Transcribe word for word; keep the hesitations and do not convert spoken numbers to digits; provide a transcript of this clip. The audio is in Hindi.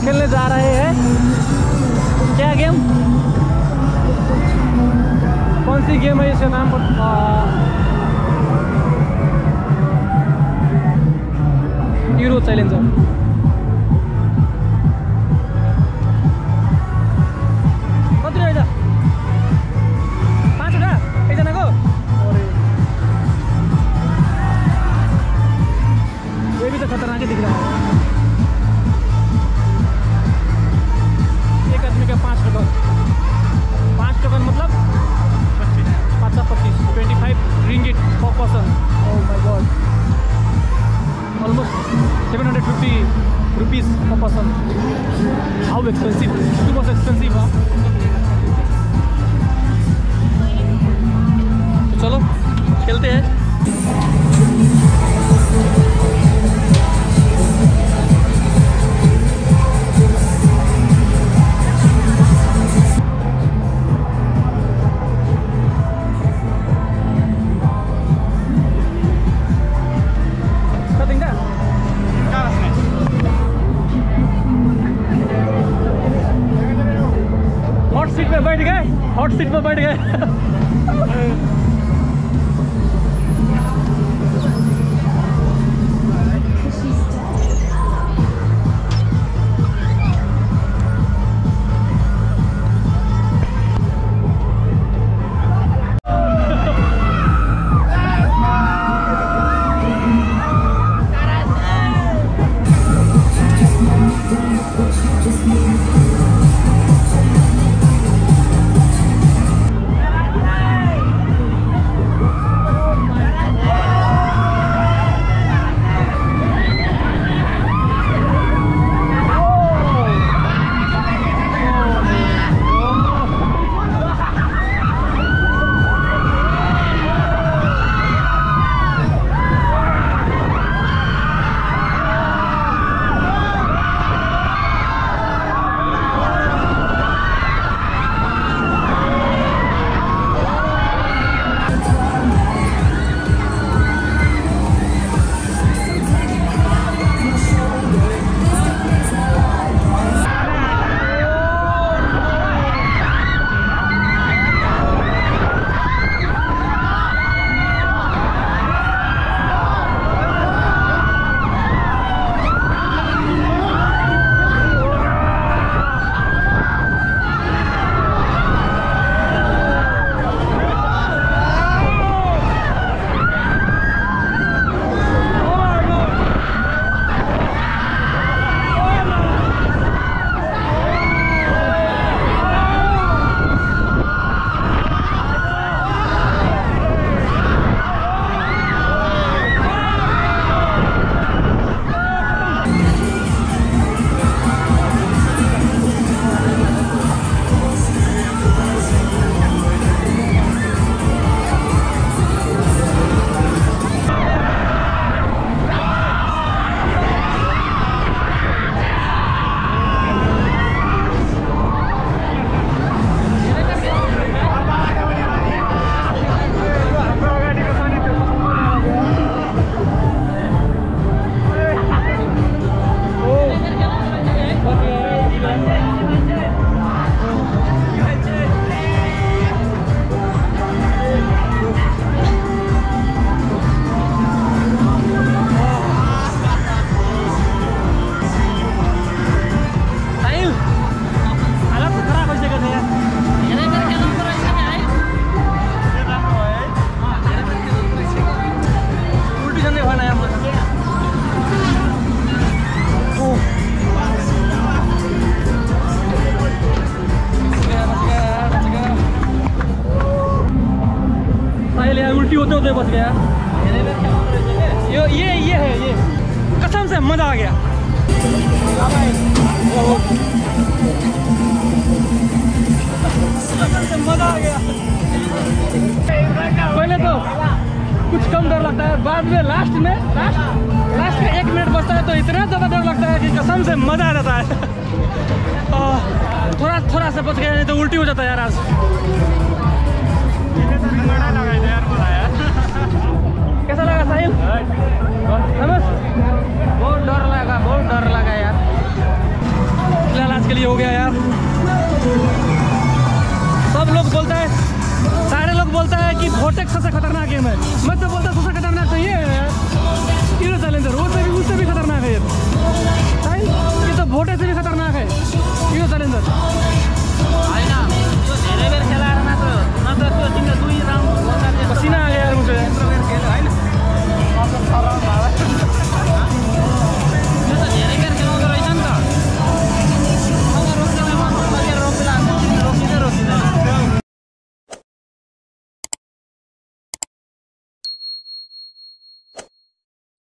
खेलने जा रहे हैं। क्या गेम, कौन सी गेम है इसका नाम? Euro Challenger. कति रहेछ? पाँचवटा एकजनाको? ये भी तो खतरनाक ही दिख रहा है। एक आदमी का पाँच टोकन, पाँच टोकन मतलब पचास पच्चीस ट्वेंटी फाइव रिंगिट पर person. Oh my god, almost seven hundred fifty rupees per person. How expensive? Too much expensive, huh? तो चलो खेलते हैं। सीट में बैठ गए, हॉट सीट में बैठ गए। उल्टी होते होते बच गया। ये ये ये है, ये कसम से मजा आ गया। कसम से मजा आ गया। पहले तो कुछ कम डर लगता है, बाद में लास्ट में लास्ट लास्ट में एक मिनट बचता है तो इतना ज़्यादा डर लगता है कि कसम से मजा आ जाता है। थोड़ा थोड़ा सा बच गया, नहीं तो उल्टी हो जाता है यार आज। कैसा लगा साहिल? बहुत डर लगा, बहुत डर लगा यार। हो गया यार। सब लोग बोलता है, सारे लोग बोलता है कि वोटेक्स सबसे खतरनाक गेम है। मैं तो बोलता सबसे खतरनाक तो ये है यार, हीरो चैलेंजर। वो से भी उससे भी खतरनाक है ये, ये तो वोटे से भी खतरनाक है हीरो चैलेंजर।